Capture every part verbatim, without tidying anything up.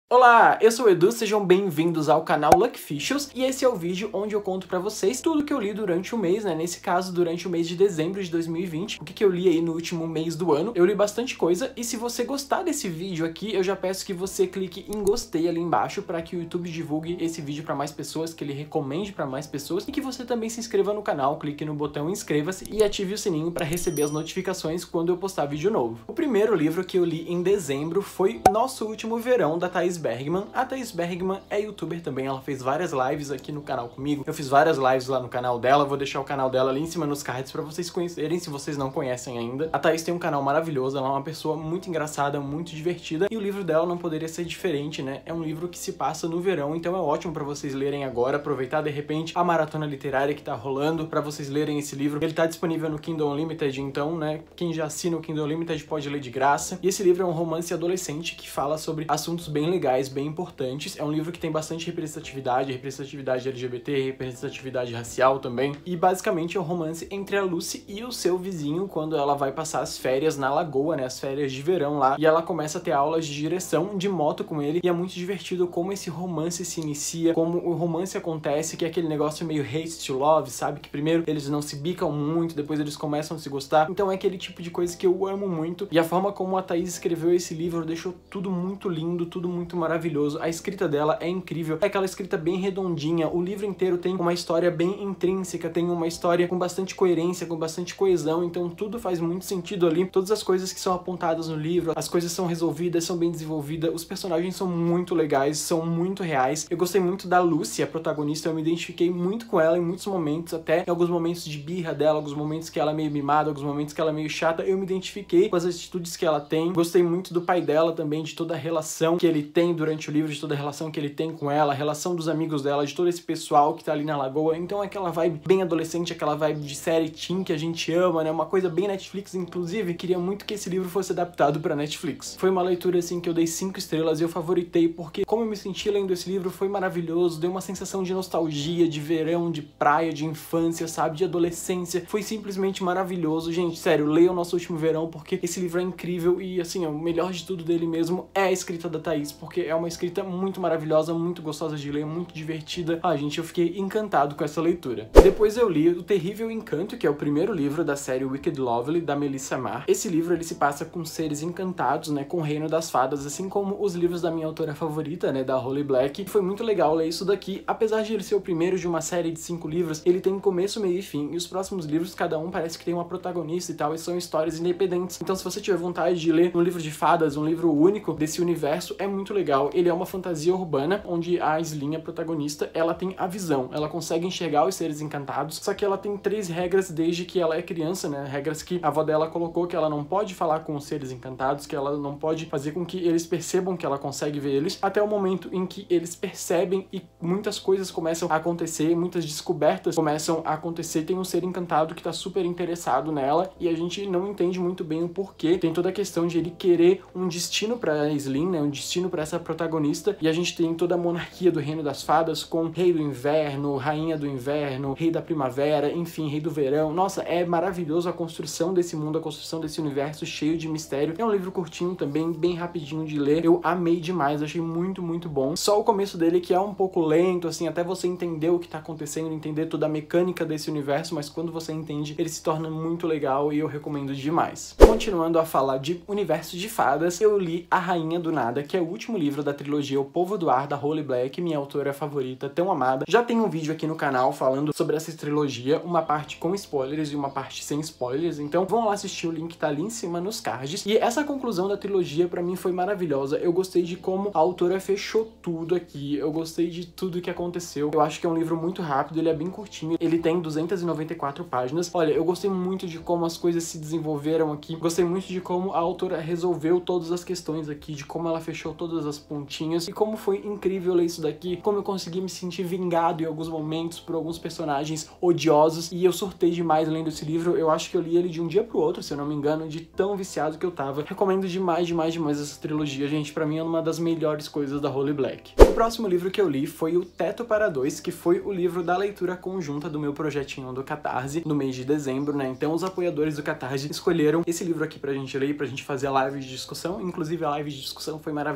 Olá, eu sou o Edu, sejam bem-vindos ao canal Luckficials e esse é o vídeo onde eu conto pra vocês tudo que eu li durante o mês, né? Nesse caso, durante o mês de dezembro de dois mil e vinte, o que, que eu li aí no último mês do ano. Eu li bastante coisa e se você gostar desse vídeo aqui, eu já peço que você clique em gostei ali embaixo para que o YouTube divulgue esse vídeo pra mais pessoas, que ele recomende pra mais pessoas e que você também se inscreva no canal, clique no botão inscreva-se e ative o sininho para receber as notificações quando eu postar vídeo novo. O primeiro livro que eu li em dezembro foi Nosso Último Verão, da Thaís Bergman. A Thaís Bergman é youtuber também, ela fez várias lives aqui no canal comigo, eu fiz várias lives lá no canal dela, vou deixar o canal dela ali em cima nos cards pra vocês conhecerem, se vocês não conhecem ainda. A Thaís tem um canal maravilhoso, ela é uma pessoa muito engraçada, muito divertida, e o livro dela não poderia ser diferente, né? É um livro que se passa no verão, então é ótimo pra vocês lerem agora, aproveitar de repente a maratona literária que tá rolando pra vocês lerem esse livro. Ele tá disponível no Kindle Unlimited, então, né, quem já assina o Kindle Unlimited pode ler de graça. E esse livro é um romance adolescente que fala sobre assuntos bem legais, bem importantes. É um livro que tem bastante representatividade, representatividade L G B T, representatividade racial também. E basicamente é um romance entre a Lucy e o seu vizinho quando ela vai passar as férias na lagoa, né, as férias de verão lá. E ela começa a ter aulas de direção de moto com ele. E é muito divertido como esse romance se inicia, como o romance acontece, que é aquele negócio meio hate to love, sabe? Que primeiro eles não se bicam muito, depois eles começam a se gostar. Então é aquele tipo de coisa que eu amo muito. E a forma como a Thaís escreveu esse livro deixou tudo muito lindo, tudo muito maravilhoso. A escrita dela é incrível, é aquela escrita bem redondinha, o livro inteiro tem uma história bem intrínseca, tem uma história com bastante coerência, com bastante coesão, então tudo faz muito sentido ali, todas as coisas que são apontadas no livro, as coisas são resolvidas, são bem desenvolvidas, os personagens são muito legais, são muito reais. Eu gostei muito da Lucy, a protagonista, eu me identifiquei muito com ela em muitos momentos, até em alguns momentos de birra dela, alguns momentos que ela é meio mimada, alguns momentos que ela é meio chata, eu me identifiquei com as atitudes que ela tem. Gostei muito do pai dela também, de toda a relação que ele tem durante o livro, de toda a relação que ele tem com ela, a relação dos amigos dela, de todo esse pessoal que tá ali na lagoa. Então é aquela vibe bem adolescente, aquela vibe de série teen que a gente ama, né? Uma coisa bem Netflix, inclusive. Queria muito que esse livro fosse adaptado pra Netflix. Foi uma leitura, assim, que eu dei cinco estrelas e eu favoritei, porque como eu me senti lendo esse livro foi maravilhoso, deu uma sensação de nostalgia, de verão, de praia, de infância, sabe? De adolescência. Foi simplesmente maravilhoso. Gente, sério, leiam Nosso Último Verão, porque esse livro é incrível e, assim, o melhor de tudo dele mesmo é a escrita da Thaís, porque é uma escrita muito maravilhosa, muito gostosa de ler, muito divertida. Ah, gente, eu fiquei encantado com essa leitura. Depois eu li O Terrível Encanto, que é o primeiro livro da série Wicked Lovely, da Melissa Marr. Esse livro, ele se passa com seres encantados, né, com o reino das fadas, assim como os livros da minha autora favorita, né, da Holly Black. Foi muito legal ler isso daqui. Apesar de ele ser o primeiro de uma série de cinco livros, ele tem começo, meio e fim, e os próximos livros, cada um parece que tem uma protagonista e tal, e são histórias independentes. Então, se você tiver vontade de ler um livro de fadas, um livro único desse universo, é muito legal. Ele é uma fantasia urbana, onde a Aisling, a protagonista, ela tem a visão, ela consegue enxergar os seres encantados, só que ela tem três regras desde que ela é criança, né, regras que a avó dela colocou, que ela não pode falar com os seres encantados, que ela não pode fazer com que eles percebam que ela consegue ver eles, até o momento em que eles percebem e muitas coisas começam a acontecer, muitas descobertas começam a acontecer. Tem um ser encantado que tá super interessado nela e a gente não entende muito bem o porquê. Tem toda a questão de ele querer um destino pra Aisling, né, um destino pra essa protagonista, e a gente tem toda a monarquia do Reino das Fadas com Rei do Inverno, Rainha do Inverno, Rei da Primavera, enfim, Rei do Verão. Nossa, é maravilhoso a construção desse mundo, a construção desse universo cheio de mistério. É um livro curtinho também, bem rapidinho de ler. Eu amei demais, achei muito, muito bom. Só o começo dele que é um pouco lento, assim, até você entender o que tá acontecendo, entender toda a mecânica desse universo, mas quando você entende, ele se torna muito legal e eu recomendo demais. Continuando a falar de universo de fadas, eu li A Rainha do Nada, que é o último livro da trilogia O Povo do Ar, da Holly Black, minha autora favorita, tão amada. Já tem um vídeo aqui no canal falando sobre essa trilogia, uma parte com spoilers e uma parte sem spoilers, então vão lá assistir, o link tá ali em cima nos cards. E essa conclusão da trilogia pra mim foi maravilhosa, eu gostei de como a autora fechou tudo aqui, eu gostei de tudo que aconteceu. Eu acho que é um livro muito rápido, ele é bem curtinho, ele tem duzentas e noventa e quatro páginas. Olha, eu gostei muito de como as coisas se desenvolveram aqui, gostei muito de como a autora resolveu todas as questões aqui, de como ela fechou todas as pontinhas e como foi incrível ler isso daqui, como eu consegui me sentir vingado em alguns momentos por alguns personagens odiosos, e eu surtei demais lendo esse livro. Eu acho que eu li ele de um dia pro outro, se eu não me engano, de tão viciado que eu tava. Recomendo demais, demais, demais essa trilogia, gente. Pra mim é uma das melhores coisas da Holly Black. O próximo livro que eu li foi O Teto para Dois, que foi o livro da leitura conjunta do meu projetinho do Catarse no mês de dezembro, né? Então os apoiadores do Catarse escolheram esse livro aqui pra gente ler, pra gente fazer a live de discussão. Inclusive a live de discussão foi maravilhosa, foi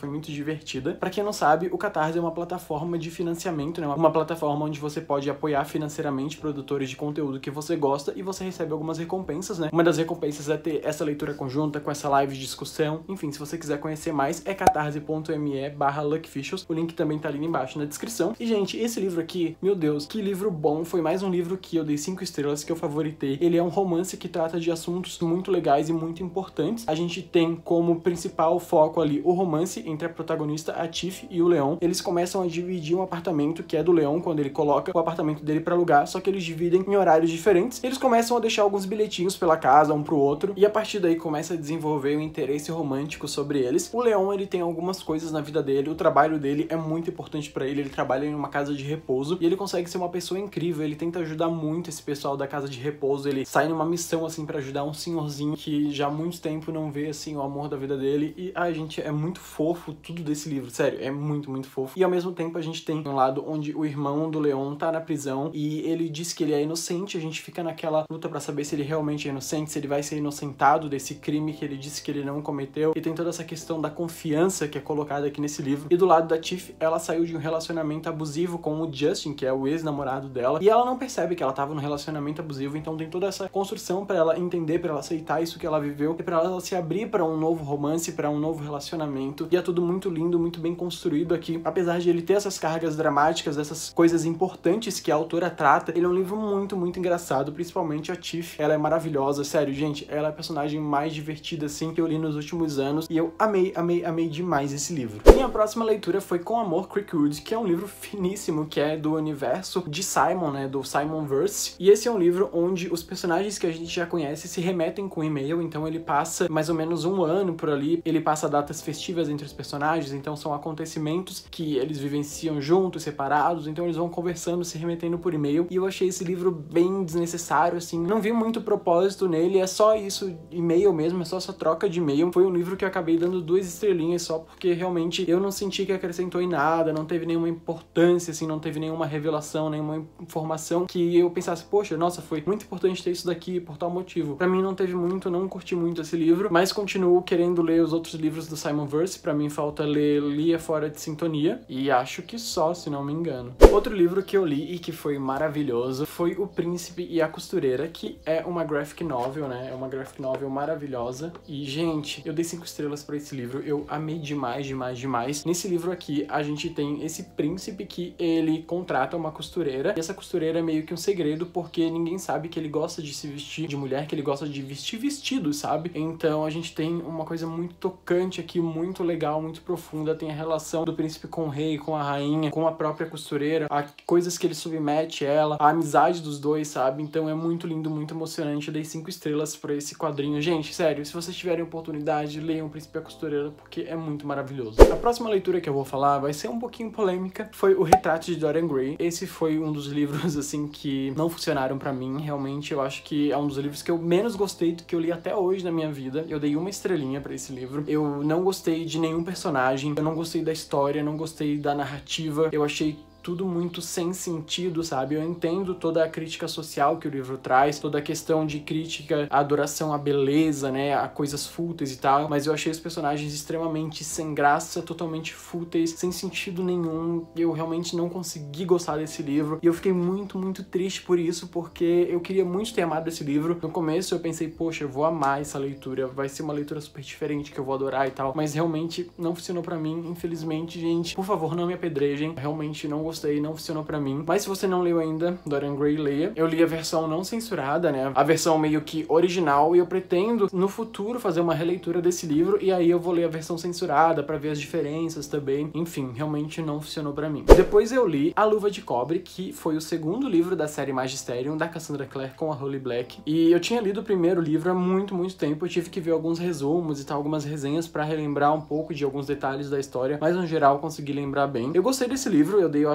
foi muito divertida. Pra quem não sabe, o Catarse é uma plataforma de financiamento, né? Uma plataforma onde você pode apoiar financeiramente produtores de conteúdo que você gosta e você recebe algumas recompensas, né? Uma das recompensas é ter essa leitura conjunta com essa live de discussão. Enfim, se você quiser conhecer mais, é catarse.me barra luckficials. O link também tá ali embaixo na descrição. E, gente, esse livro aqui, meu Deus, que livro bom. Foi mais um livro que eu dei cinco estrelas, que eu favoritei. Ele é um romance que trata de assuntos muito legais e muito importantes. A gente tem como principal foco ali o romance entre a protagonista, a Tiff, e o Leon. Eles começam a dividir um apartamento que é do Leon, quando ele coloca o apartamento dele pra alugar, só que eles dividem em horários diferentes. Eles começam a deixar alguns bilhetinhos pela casa, um pro outro, e a partir daí começa a desenvolver um interesse romântico sobre eles. O Leon, ele tem algumas coisas na vida dele, o trabalho dele é muito importante pra ele, ele trabalha em uma casa de repouso, e ele consegue ser uma pessoa incrível, ele tenta ajudar muito esse pessoal da casa de repouso, ele sai numa missão, assim, pra ajudar um senhorzinho que já há muito tempo não vê, assim, o amor da vida dele, e, ai, gente, é muito fofo tudo desse livro, sério, é muito, muito fofo. E ao mesmo tempo a gente tem um lado onde o irmão do Leon tá na prisão, e ele diz que ele é inocente, a gente fica naquela luta pra saber se ele realmente é inocente, se ele vai ser inocentado desse crime que ele disse que ele não cometeu, e tem toda essa questão da confiança que é colocada aqui nesse livro. E do lado da Tiff, ela saiu de um relacionamento abusivo com o Justin, que é o ex-namorado dela, e ela não percebe que ela tava num relacionamento abusivo, então tem toda essa construção pra ela entender, pra ela aceitar isso que ela viveu, e pra ela se abrir pra um novo romance, pra um novo relacionamento, e é tudo muito lindo, muito bem construído aqui. Apesar de ele ter essas cargas dramáticas, essas coisas importantes que a autora trata, ele é um livro muito, muito engraçado, principalmente a Tiff, ela é maravilhosa, sério, gente, ela é a personagem mais divertida, assim, que eu li nos últimos anos, e eu amei, amei, amei demais esse livro. Minha próxima leitura foi Com Amor, Creekwood, que é um livro finíssimo, que é do universo de Simon, né, do Simonverse, e esse é um livro onde os personagens que a gente já conhece se remetem com e-mail, então ele passa mais ou menos um ano por ali, ele passa datas festivas entre os personagens, então são acontecimentos que eles vivenciam juntos, separados, então eles vão conversando, se remetendo por e-mail, e eu achei esse livro bem desnecessário, assim, não vi muito propósito nele, é só isso, e-mail mesmo, é só essa troca de e-mail. Foi um livro que eu acabei dando duas estrelinhas só porque realmente eu não senti que acrescentou em nada, não teve nenhuma importância, assim, não teve nenhuma revelação, nenhuma informação que eu pensasse, poxa, nossa, foi muito importante ter isso daqui por tal motivo. Pra mim não teve muito, não curti muito esse livro, mas continuo querendo ler os outros livros do Simonverse. Pra mim falta ler Lia Fora de Sintonia, e acho que só, se não me engano. Outro livro que eu li e que foi maravilhoso foi O Príncipe e a Costureira, que é uma graphic novel, né? É uma graphic novel maravilhosa. E, gente, eu dei cinco estrelas pra esse livro, eu amei demais, demais, demais. Nesse livro aqui, a gente tem esse príncipe que ele contrata uma costureira, e essa costureira é meio que um segredo, porque ninguém sabe que ele gosta de se vestir de mulher, que ele gosta de vestir vestidos, sabe? Então a gente tem uma coisa muito tocante aqui, muito legal, muito profunda. Tem a relação do príncipe com o rei, com a rainha, com a própria costureira, a coisas que ele submete ela, a amizade dos dois, sabe? Então é muito lindo, muito emocionante. Eu dei cinco estrelas pra esse quadrinho. Gente, sério, se vocês tiverem oportunidade, leiam O Príncipe e a Costureira, porque é muito maravilhoso. A próxima leitura que eu vou falar vai ser um pouquinho polêmica. Foi O Retrato de Dorian Gray. Esse foi um dos livros, assim, que não funcionaram pra mim. Realmente, eu acho que é um dos livros que eu menos gostei do que eu li até hoje na minha vida. Eu dei uma estrelinha pra esse livro. Eu não gostei de nenhum personagem, eu não gostei da história, não gostei da narrativa. Eu achei tudo muito sem sentido, sabe? Eu entendo toda a crítica social que o livro traz, toda a questão de crítica à adoração à beleza, né, a coisas fúteis e tal, mas eu achei os personagens extremamente sem graça, totalmente fúteis, sem sentido nenhum. Eu realmente não consegui gostar desse livro, e eu fiquei muito, muito triste por isso, porque eu queria muito ter amado esse livro. No começo eu pensei, poxa, eu vou amar essa leitura, vai ser uma leitura super diferente, que eu vou adorar e tal, mas realmente não funcionou pra mim, infelizmente, gente. Por favor, não me apedrejem, realmente não gostei. Gostei, não funcionou pra mim. Mas se você não leu ainda Dorian Gray, leia. Eu li a versão não censurada, né? A versão meio que original, e eu pretendo no futuro fazer uma releitura desse livro, e aí eu vou ler a versão censurada pra ver as diferenças também. Enfim, realmente não funcionou pra mim. Depois eu li A Luva de Cobre, que foi o segundo livro da série Magisterium, da Cassandra Clare com a Holly Black. E eu tinha lido o primeiro livro há muito, muito tempo. Eu tive que ver alguns resumos e tal, algumas resenhas pra relembrar um pouco de alguns detalhes da história, mas no geral consegui lembrar bem. Eu gostei desse livro, eu dei, eu acho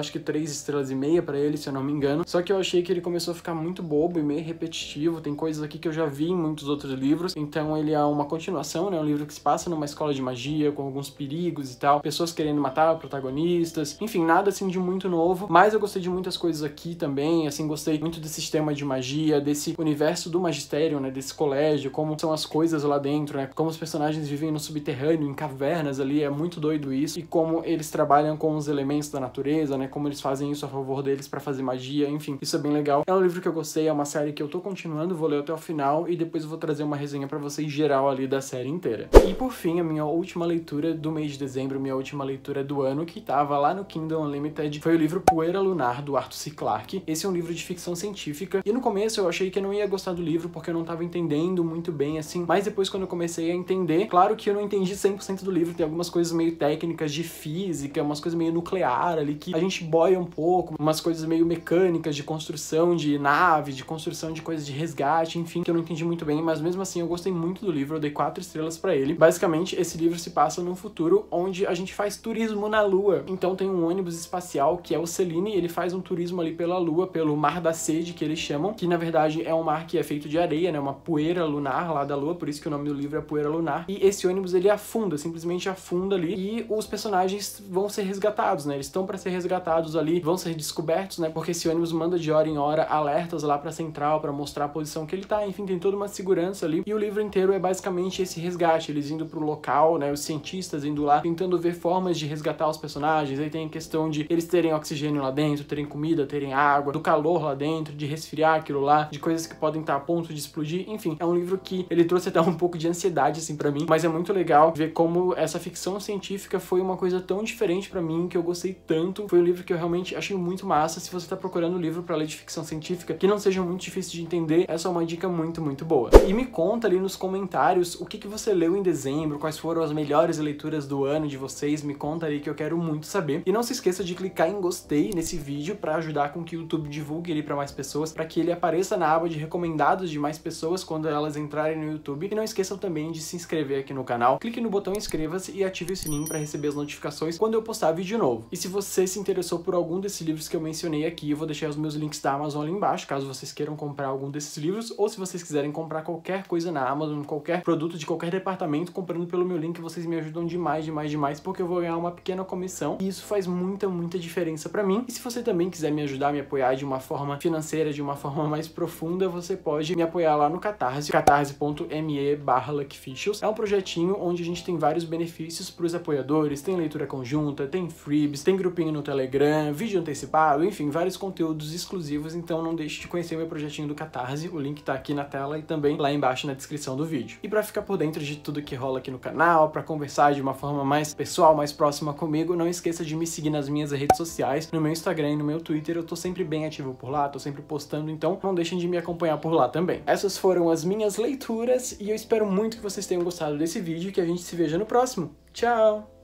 acho que três estrelas e meia pra ele, se eu não me engano. Só que eu achei que ele começou a ficar muito bobo e meio repetitivo. Tem coisas aqui que eu já vi em muitos outros livros. Então ele é uma continuação, né? Um livro que se passa numa escola de magia, com alguns perigos e tal. Pessoas querendo matar protagonistas. Enfim, nada assim de muito novo. Mas eu gostei de muitas coisas aqui também. Assim, gostei muito desse sistema de magia, desse universo do magistério, né? Desse colégio, como são as coisas lá dentro, né? Como os personagens vivem no subterrâneo, em cavernas ali. É muito doido isso. E como eles trabalham com os elementos da natureza, né? Como eles fazem isso a favor deles pra fazer magia. Enfim, isso é bem legal. É um livro que eu gostei, é uma série que eu tô continuando, vou ler até o final e depois eu vou trazer uma resenha pra vocês geral ali da série inteira. E por fim, a minha última leitura do mês de dezembro, minha última leitura do ano, que tava lá no Kindle Unlimited, foi o livro Poeira Lunar, do Arthur C. Clarke. Esse é um livro de ficção científica e no começo eu achei que eu não ia gostar do livro porque eu não tava entendendo muito bem, assim, mas depois quando eu comecei a entender, claro que eu não entendi cem por cento do livro, tem algumas coisas meio técnicas de física, umas coisas meio nuclear ali que a gente boia um pouco, umas coisas meio mecânicas de construção de nave, de construção de coisas de resgate, enfim, que eu não entendi muito bem, mas mesmo assim eu gostei muito do livro, eu dei quatro estrelas pra ele. Basicamente, esse livro se passa num futuro onde a gente faz turismo na Lua. Então tem um ônibus espacial que é o Selene, ele faz um turismo ali pela Lua, pelo Mar da Sede, que eles chamam, que na verdade é um mar que é feito de areia, né, uma poeira lunar lá da Lua, por isso que o nome do livro é Poeira Lunar. E esse ônibus ele afunda, simplesmente afunda ali, e os personagens vão ser resgatados, né, eles estão pra ser resgatados ali, vão ser descobertos, né, porque esse ônibus manda de hora em hora alertas lá pra central, pra mostrar a posição que ele tá, enfim, tem toda uma segurança ali, e o livro inteiro é basicamente esse resgate, eles indo pro local, né, os cientistas indo lá, tentando ver formas de resgatar os personagens. Aí tem a questão de eles terem oxigênio lá dentro, terem comida, terem água, do calor lá dentro, de resfriar aquilo lá, de coisas que podem estar a ponto de explodir, enfim, é um livro que ele trouxe até um pouco de ansiedade, assim, pra mim, mas é muito legal ver como essa ficção científica foi uma coisa tão diferente pra mim, que eu gostei tanto, foi um livro que eu realmente achei muito massa. Se você tá procurando um livro pra ler de ficção científica que não seja muito difícil de entender, essa é uma dica muito, muito boa. E me conta ali nos comentários o que, que você leu em dezembro, quais foram as melhores leituras do ano de vocês, me conta ali que eu quero muito saber. E não se esqueça de clicar em gostei nesse vídeo pra ajudar com que o YouTube divulgue ele pra mais pessoas, pra que ele apareça na aba de recomendados de mais pessoas quando elas entrarem no YouTube. E não esqueçam também de se inscrever aqui no canal, clique no botão inscreva-se e ative o sininho pra receber as notificações quando eu postar vídeo novo. E se você se interessou por algum desses livros que eu mencionei aqui, eu vou deixar os meus links da Amazon ali embaixo, caso vocês queiram comprar algum desses livros, ou se vocês quiserem comprar qualquer coisa na Amazon, qualquer produto de qualquer departamento, comprando pelo meu link, vocês me ajudam demais, demais, demais, porque eu vou ganhar uma pequena comissão, e isso faz muita, muita diferença pra mim. E se você também quiser me ajudar, me apoiar de uma forma financeira, de uma forma mais profunda, você pode me apoiar lá no Catarse, catarse ponto me barra luckficials. É um projetinho onde a gente tem vários benefícios pros apoiadores, tem leitura conjunta, tem freebies, tem grupinho no Telegram, vídeo antecipado, enfim, vários conteúdos exclusivos, então não deixe de conhecer o meu projetinho do Catarse, o link tá aqui na tela e também lá embaixo na descrição do vídeo. E pra ficar por dentro de tudo que rola aqui no canal, pra conversar de uma forma mais pessoal, mais próxima comigo, não esqueça de me seguir nas minhas redes sociais, no meu Instagram e no meu Twitter, eu tô sempre bem ativo por lá, tô sempre postando, então não deixem de me acompanhar por lá também. Essas foram as minhas leituras e eu espero muito que vocês tenham gostado desse vídeo e que a gente se veja no próximo. Tchau!